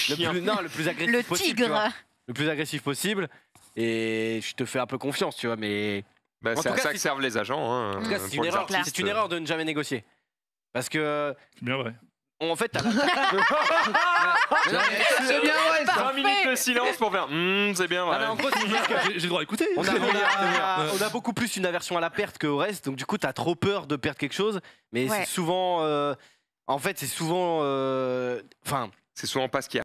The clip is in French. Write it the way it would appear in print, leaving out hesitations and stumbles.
le plus agressif Le possible. Tu tigre. vois. Le plus agressif possible. Et je te fais un peu confiance, tu vois, mais... Bah, En c'est tout à cas, ça que servent les agents. Hein, En tout cas, c'est pour une les erreur. artistes. C'est une erreur de ne jamais négocier. Parce que, C'est bien vrai. en fait, t'as la... C'est bien vrai, ça. 20 minutes de silence pour faire c'est bien Ah, vrai. mais en gros, c'est juste que J'ai le droit d'écouter. on a beaucoup plus une aversion à la perte qu'au reste. Donc, du coup, t'as trop peur de perdre quelque chose. Mais Ouais. c'est souvent... en fait, c'est souvent... Enfin... C'est souvent pas ce qu'il y a.